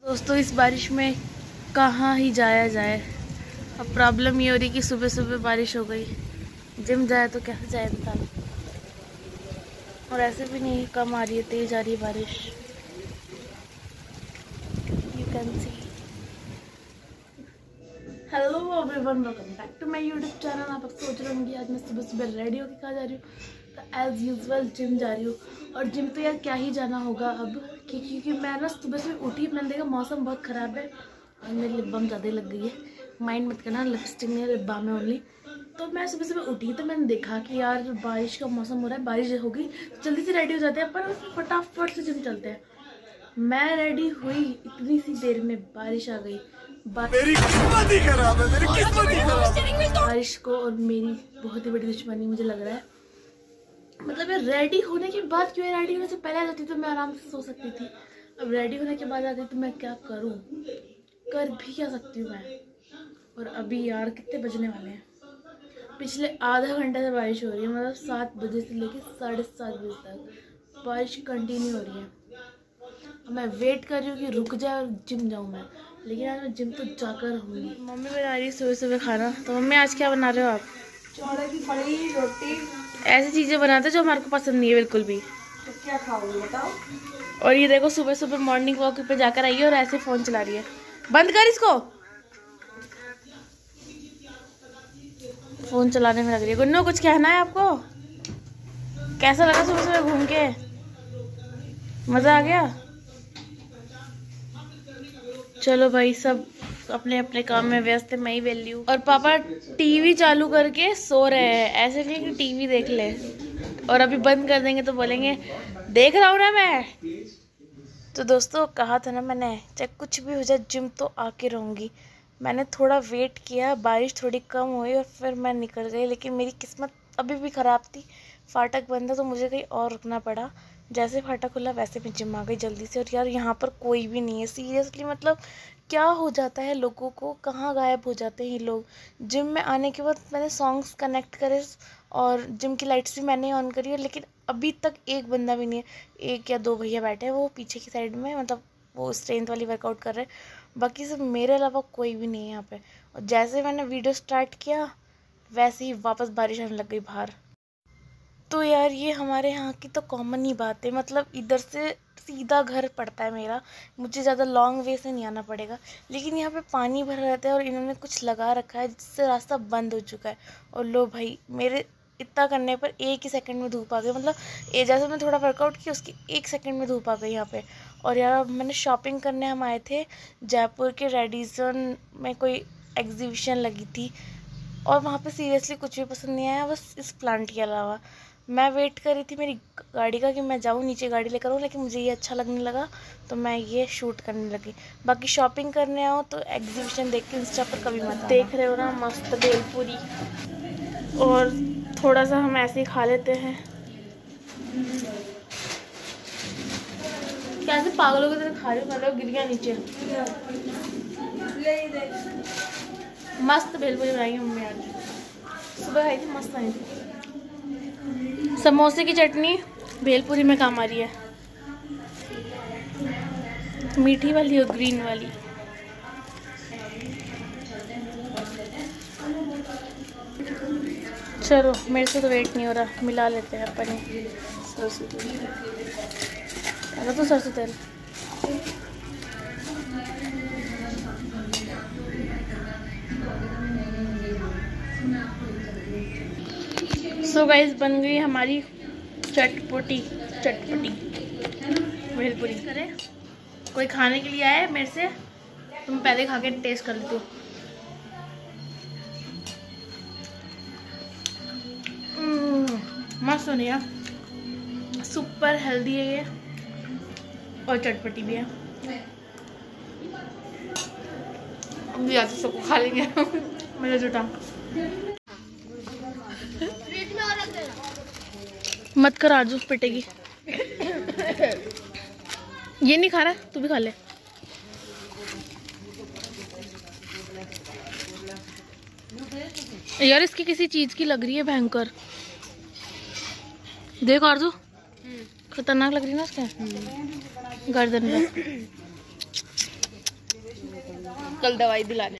दोस्तों इस बारिश में कहाँ ही जाया जाए। अब प्रॉब्लम ये हो रही कि सुबह सुबह बारिश हो गई, जिम जाए तो कैसे जाए इंसान। और ऐसे भी नहीं कम आ रही है, तेज आ रही है बारिश। You can see. Hello everyone, welcome back to my YouTube channel. आप सोच रहे होंगे आज मैं सुबह सुबह रेडी होकर कहाँ जा रही हूँ, तो एज यूजुअल जिम जा रही हूँ। और जिम तो यार क्या ही जाना होगा अब, क्योंकि मैं ना सुबह सुबह उठी, मैंने देखा मौसम बहुत ख़राब है और मेरी लिप बाम ज़्यादा ही लग गई है। माइंड मत करना, लिपस्टिक नहीं है, लिप बाम है ओनली। तो मैं सुबह सुबह उठी तो मैंने देखा कि यार बारिश का मौसम हो रहा है, बारिश होगी तो जल्दी से रेडी हो जाते हैं, पर फटाफट से जिम चलते हैं। मैं रेडी हुई, इतनी सी देर में बारिश आ गई। मेरी किस्मत ही खराब है, मेरी किस्मत ही खराब है। बारिश को और मेरी बहुत ही बड़ी दुश्मनी मुझे लग रहा है। मतलब यार रेडी होने के बाद क्यों, रेडी होने से पहले आ जाती तो मैं आराम से सो सकती थी। अब रेडी होने के बाद आ गई तो मैं क्या करूं, कर भी क्या सकती हूँ मैं। और अभी यार कितने बजने वाले हैं, पिछले आधा घंटे से बारिश हो रही है। मतलब 7 बजे से लेकर 7:30 बजे तक बारिश कंटिन्यू हो रही है। अब मैं वेट कर रही हूँ कि रुक जाए और जिम जाऊँ मैं, लेकिन आज मैं जिम तो जाकर रहूँगी। मम्मी बना रही है सुबह सुबह खाना। तो मम्मी आज क्या बना रहे हो आप? चौड़े की फली, रोटी। ऐसी चीज़ें बनाते हैं जो हमारे को पसंद नहीं है बिल्कुल भी। तो क्या खाओगे बताओ। और ये देखो सुबह सुबह मॉर्निंग वॉक पे जाकर आई है और ऐसे फ़ोन चला रही है। बंद कर इसको, फ़ोन चलाने में लग रही है। गुन्नू कुछ कहना है आपको? कैसा लगा सुबह सुबह घूम के? मज़ा आ गया? चलो भाई, सब अपने अपने काम में व्यस्त है, मैं ही वेली हूँ। और पापा टीवी चालू करके सो रहे हैं, ऐसे नहीं कि टीवी देख ले और अभी बंद कर देंगे तो बोलेंगे देख रहा हूँ ना मैं। तो दोस्तों कहा था ना मैंने, चाहे कुछ भी हो जाए जिम तो आके रहूँगी। मैंने थोड़ा वेट किया, बारिश थोड़ी कम हुई और फिर मैं निकल गई, लेकिन मेरी किस्मत अभी भी ख़राब थी। फाटक बंद था तो मुझे कहीं और रुकना पड़ा। जैसे फाटक खुला वैसे मैं जिम आ गई जल्दी से। और यार यहाँ पर कोई भी नहीं है सीरियसली। मतलब क्या हो जाता है लोगों को, कहाँ गायब हो जाते हैं ये लोग। जिम में आने के बाद मैंने सॉन्ग्स कनेक्ट करे और जिम की लाइट्स भी मैंने ऑन करी है, लेकिन अभी तक एक बंदा भी नहीं है। 1 या 2 भैया बैठे हैं वो पीछे की साइड में, मतलब वो स्ट्रेंथ वाली वर्कआउट कर रहे हैं। बाकी सब मेरे अलावा कोई भी नहीं है यहाँ पे। और जैसे मैंने वीडियो स्टार्ट किया वैसे ही वापस बारिश आने लग गई बाहर। तो यार ये हमारे यहाँ की तो कॉमन ही बात है। मतलब इधर से सीधा घर पड़ता है मेरा, मुझे ज़्यादा लॉन्ग वे से नहीं आना पड़ेगा। लेकिन यहाँ पे पानी भरा रहता है और इन्होंने कुछ लगा रखा है जिससे रास्ता बंद हो चुका है। और लो भाई, मेरे इतना करने पर 1 ही सेकंड में धूप आ गई। मतलब ये जैसे मैं थोड़ा वर्कआउट किया उसकी 1 सेकंड में धूप आ गई यहाँ पे। और यार मैंने शॉपिंग करने हम आए थे जयपुर के रेडिसन में, कोई एग्जीबिशन लगी थी और वहाँ पे सीरियसली कुछ भी पसंद नहीं आया बस इस प्लांट के अलावा। मैं वेट कर रही थी मेरी गाड़ी का कि मैं जाऊँ नीचे गाड़ी लेकर आऊँ, लेकिन मुझे ये अच्छा लगने लगा तो मैं ये शूट करने लगी। बाकी शॉपिंग करने आओ तो एग्जीबिशन देख के इंस्टा पर कभी मत। देख रहे हो ना मस्त भेलपूरी, और थोड़ा सा हम ऐसे ही खा लेते हैं। कैसे पागलों की तरह खा रही हूँ, मतलब गिर गया नीचे। मस्त भेलपूरी बनाई मम्मी आज, सुबह खाई थी, मस्त आई थी। समोसे की चटनी भेलपूरी में काम आ रही है, मीठी वाली और ग्रीन वाली। चलो मेरे से तो वेट नहीं हो रहा, मिला लेते हैं अपन। सरसों तेल, तो सरसों तेल। सो गाइस बन गई हमारी चटपटी भेलपूरी। करे कोई खाने के लिए आए मेरे से तो मैं पहले खा के टेस्ट कर लेती हूँ। मस्त होनी है, सुपर हेल्दी है ये और चटपटी भी है। अब या तो सबको खा लेंगे मेरा जुटा। मत कर आरजू, पिटेगी। ये नहीं खा रहा, तू भी खा ले। यार इसकी किसी चीज की लग रही है भयंकर। देख आरजू, खतरनाक लग रही है ना उसके गर्दन में। कल दवाई दिलाने।